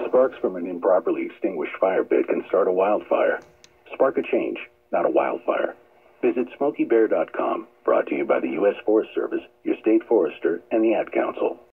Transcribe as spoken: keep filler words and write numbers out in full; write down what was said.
Sparks from an improperly extinguished fire pit can start a wildfire. Spark a change, not a wildfire. Visit smoky bear dot com, brought to you by the U S Forest Service, your state forester, and the Ad Council.